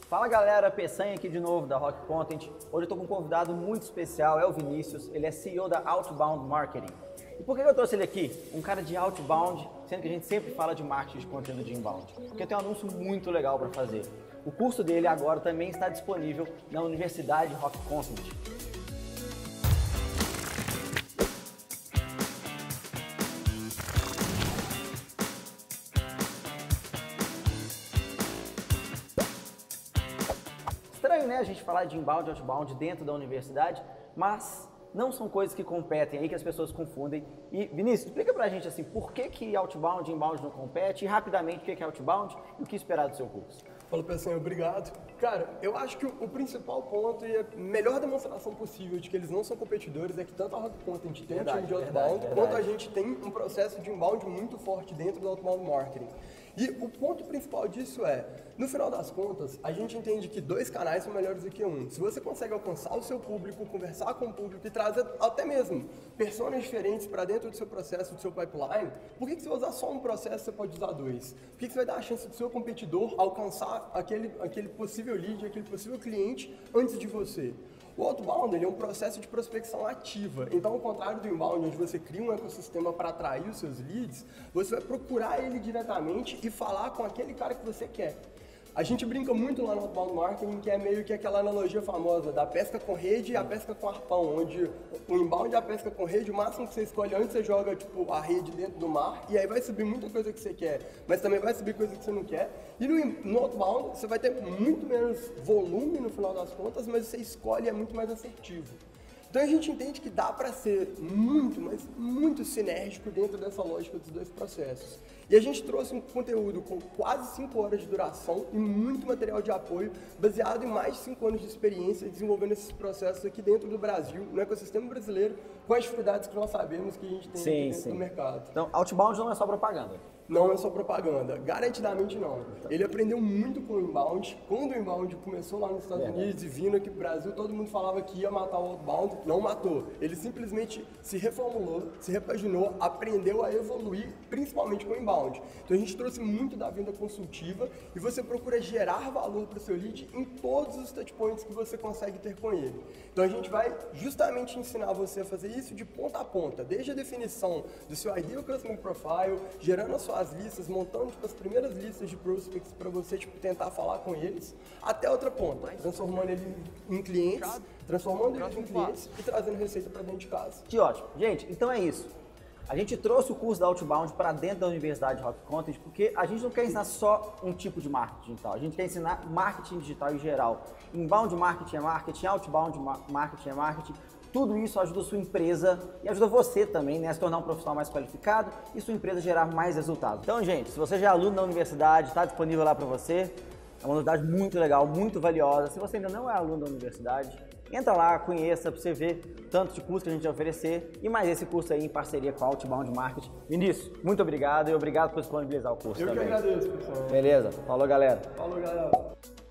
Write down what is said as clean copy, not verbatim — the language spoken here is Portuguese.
Fala galera, Peçanha aqui de novo da Rock Content. Hoje eu tô com um convidado muito especial, é o Vinícius, ele é CEO da Outbound Marketing. E por que eu trouxe ele aqui? Um cara de outbound, sendo que a gente sempre fala de marketing de conteúdo de inbound. Porque tem um anúncio muito legal para fazer. O curso dele agora também está disponível na Universidade Rock Content. Estranho, né, a gente falar de inbound e outbound dentro da universidade, mas não são coisas que competem aí, que as pessoas confundem. E, Vinícius, explica pra gente assim, por que outbound e inbound não competem, e rapidamente o que é outbound e o que esperar do seu curso. Fala, Peçanha, obrigado. Cara, eu acho que o principal ponto e a melhor demonstração possível de que eles não são competidores é que tanto a Rock Content tem um time de outbound, quanto a gente tem um processo de inbound muito forte dentro do outbound marketing. E o ponto principal disso é, no final das contas, a gente entende que dois canais são melhores do que um. Se você consegue alcançar o seu público, conversar com o público e trazer até mesmo personas diferentes para dentro do seu processo, do seu pipeline, por que você vai usar só um processo, você pode usar dois? Por que você vai dar a chance do seu competidor alcançar aquele possível lead, aquele possível cliente antes de você? O outbound ele é um processo de prospecção ativa. Então, ao contrário do inbound, onde você cria um ecossistema para atrair os seus leads, você vai procurar ele diretamente e falar com aquele cara que você quer. A gente brinca muito lá no outbound marketing, que é meio que aquela analogia famosa da pesca com rede e a pesca com arpão, onde o inbound é a pesca com rede, o máximo que você escolhe antes você joga tipo, a rede dentro do mar e aí vai subir muita coisa que você quer, mas também vai subir coisa que você não quer. E no outbound você vai ter muito menos volume no final das contas, mas você escolhe e é muito mais assertivo. Então a gente entende que dá para ser muito, mas muito sinérgico dentro dessa lógica dos dois processos. E a gente trouxe um conteúdo com quase 5 horas de duração e muito material de apoio, baseado em mais de 5 anos de experiência desenvolvendo esses processos aqui dentro do Brasil, no ecossistema brasileiro, com as dificuldades que nós sabemos que a gente tem aqui dentro do mercado. Então, outbound não é só propaganda. Não é só propaganda, garantidamente não. Ele aprendeu muito com o inbound. Quando o inbound começou lá nos Estados Unidos e vindo aqui pro Brasil, todo mundo falava que ia matar o outbound, não matou. Ele simplesmente se reformulou, se repaginou, aprendeu a evoluir, principalmente com o inbound. Então a gente trouxe muito da venda consultiva e você procura gerar valor para o seu lead em todos os touchpoints que você consegue ter com ele. Então a gente vai justamente ensinar você a fazer isso de ponta a ponta, desde a definição do seu Ideal Customer Profile, gerando a sua as listas, montando tipo, as primeiras listas de prospects para você tipo, tentar falar com eles, até outra ponta, transformando ele em clientes, e trazendo receita para dentro de casa. Que ótimo. Gente, então é isso. A gente trouxe o curso da Outbound para dentro da Universidade Rock Content porque a gente não quer ensinar só um tipo de marketing digital, a gente quer ensinar marketing digital em geral. Inbound marketing é marketing, outbound marketing é marketing. Tudo isso ajuda a sua empresa e ajuda você também, né, a se tornar um profissional mais qualificado e sua empresa gerar mais resultados. Então, gente, se você já é aluno da universidade, está disponível lá para você. É uma novidade muito legal, muito valiosa. Se você ainda não é aluno da universidade, entra lá, conheça, para você ver tanto de curso que a gente vai oferecer e mais esse curso aí em parceria com a Outbound Marketing. Vinícius, muito obrigado e obrigado por disponibilizar o curso também. Eu que agradeço, pessoal. Beleza? Falou, galera. Falou, galera.